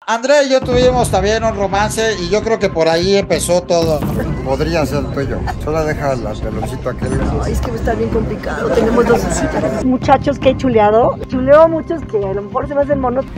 Andrea y yo tuvimos también un romance y yo creo que por ahí empezó todo. Podría ser tuyo. Solo deja el peloncito aquel. Ay, es que está bien complicado. Tenemos dos muchachos que he chuleado. Chuleo a muchos que a lo mejor se me hacen monos.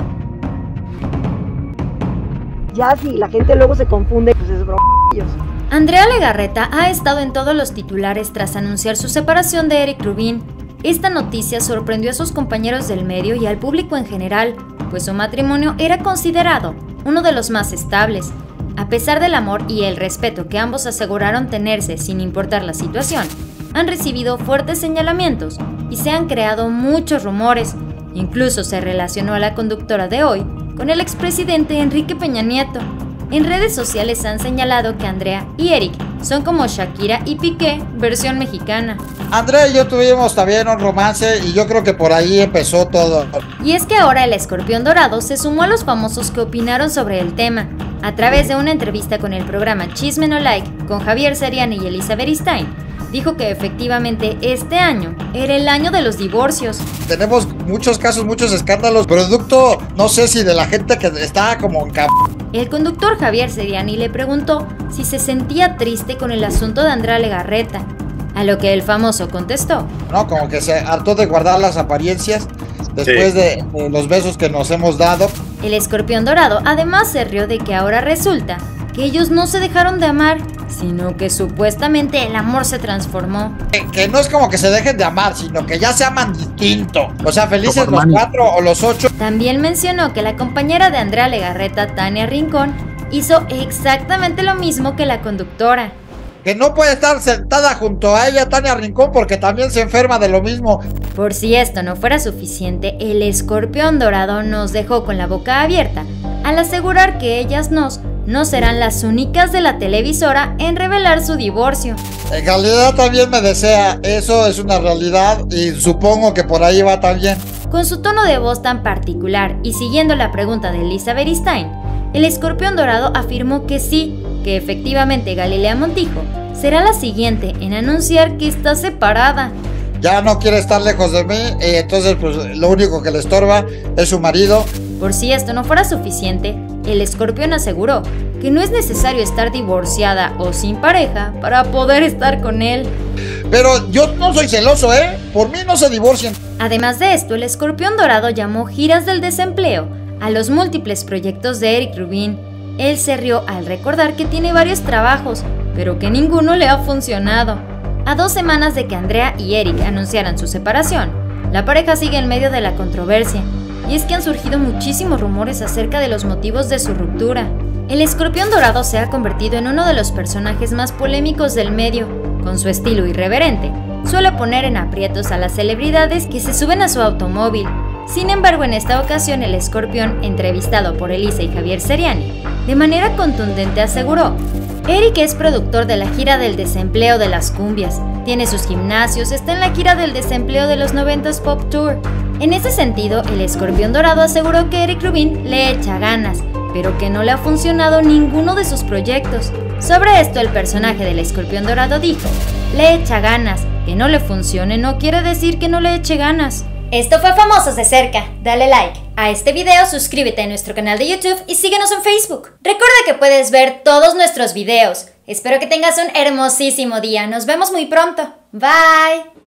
Ya si la gente luego se confunde, pues es broma. Andrea Legarreta ha estado en todos los titulares tras anunciar su separación de Eric Rubin. Esta noticia sorprendió a sus compañeros del medio y al público en general, pues su matrimonio era considerado uno de los más estables. A pesar del amor y el respeto que ambos aseguraron tenerse sin importar la situación, han recibido fuertes señalamientos y se han creado muchos rumores. Incluso se relacionó a la conductora de hoy con el expresidente Enrique Peña Nieto. En redes sociales han señalado que Andrea y Eric son como Shakira y Piqué, versión mexicana. Andrea y yo tuvimos también un romance y yo creo que por ahí empezó todo. Y es que ahora el escorpión dorado se sumó a los famosos que opinaron sobre el tema. A través de una entrevista con el programa Chisme No Like con Javier Seriani y Elizabeth Stein, dijo que efectivamente este año era el año de los divorcios. Tenemos muchos casos, muchos escándalos, producto, no sé si de la gente que está como en El conductor Javier Seriani le preguntó si se sentía triste con el asunto de Andrea Legarreta, a lo que el famoso contestó. No, como que se hartó de guardar las apariencias después de los besos que nos hemos dado. El escorpión dorado además se rió de que ahora resulta que ellos no se dejaron de amar, sino que supuestamente el amor se transformó. Que no es como que se dejen de amar, sino que ya se aman distinto. O sea, felices los 4 o los 8. También mencionó que la compañera de Andrea Legarreta, Tania Rincón, hizo exactamente lo mismo que la conductora. Que no puede estar sentada junto a ella, Tania Rincón, porque también se enferma de lo mismo. Por si esto no fuera suficiente, el escorpión dorado nos dejó con la boca abierta al asegurar que ellas no serán las únicas de la televisora en revelar su divorcio. En realidad también me desea, eso es una realidad y supongo que por ahí va también. Con su tono de voz tan particular y siguiendo la pregunta de Elizabeth Stein, el escorpión dorado afirmó que sí, que efectivamente Galilea Montijo será la siguiente en anunciar que está separada. Ya no quiere estar lejos de mí, entonces pues lo único que le estorba es su marido. Por si esto no fuera suficiente, el escorpión aseguró que no es necesario estar divorciada o sin pareja para poder estar con él. Pero yo no soy celoso, por mí no se divorcien. Además de esto, el escorpión dorado llamó giras del desempleo a los múltiples proyectos de Eric Rubin. Él se rió al recordar que tiene varios trabajos, pero que ninguno le ha funcionado. A 2 semanas de que Andrea y Eric anunciaran su separación, la pareja sigue en medio de la controversia, y es que han surgido muchísimos rumores acerca de los motivos de su ruptura. El escorpión dorado se ha convertido en uno de los personajes más polémicos del medio. Con su estilo irreverente, suele poner en aprietos a las celebridades que se suben a su automóvil. Sin embargo, en esta ocasión el escorpión, entrevistado por Elisa y Javier Seriani, de manera contundente aseguró: Eric es productor de la gira del desempleo de las cumbias, tiene sus gimnasios, está en la gira del desempleo de los 90s Pop Tour. En ese sentido, el escorpión dorado aseguró que Eric Rubin le echa ganas, pero que no le ha funcionado ninguno de sus proyectos. Sobre esto, el personaje del escorpión dorado dijo: le echa ganas, que no le funcione no quiere decir que no le eche ganas. Esto fue Famosos de Cerca. Dale like a este video, suscríbete a nuestro canal de YouTube y síguenos en Facebook. Recuerda que puedes ver todos nuestros videos. Espero que tengas un hermosísimo día. Nos vemos muy pronto. Bye.